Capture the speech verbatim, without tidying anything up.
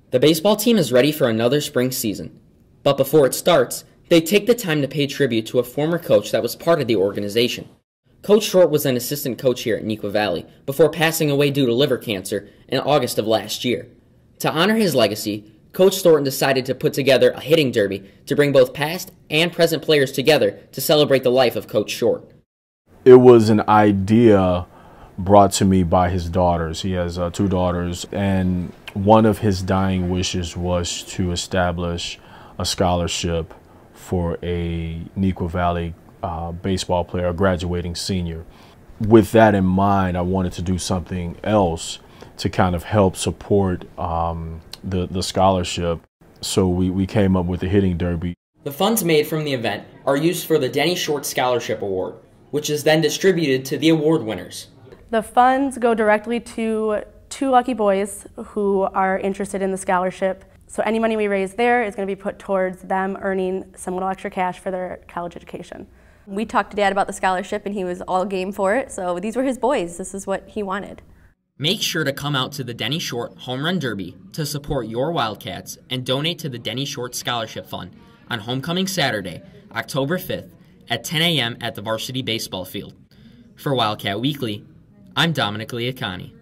The baseball team is ready for another spring season. But before it starts, they take the time to pay tribute to a former coach that was part of the organization. Coach Short was an assistant coach here at Neuqua Valley before passing away due to liver cancer in August of last year. To honor his legacy, Coach Thornton decided to put together a hitting derby to bring both past and present players together to celebrate the life of Coach Short. It was an idea brought to me by his daughters. He has uh, two daughters, and one of his dying wishes was to establish a scholarship for a Neuqua Valley uh, baseball player, a graduating senior. With that in mind, I wanted to do something else to kind of help support um, the, the scholarship. So we, we came up with the hitting derby. The funds made from the event are used for the Denny Short Scholarship Award, which is then distributed to the award winners. The funds go directly to two lucky boys who are interested in the scholarship. So any money we raise there is going to be put towards them earning some little extra cash for their college education. We talked to Dad about the scholarship and he was all game for it, so these were his boys. This is what he wanted. Make sure to come out to the Denny Short Home Run Derby to support your Wildcats and donate to the Denny Short Scholarship Fund on Homecoming Saturday, October fifth at ten a m at the varsity baseball field. For Wildcat Weekly, I'm Dominic Liacani.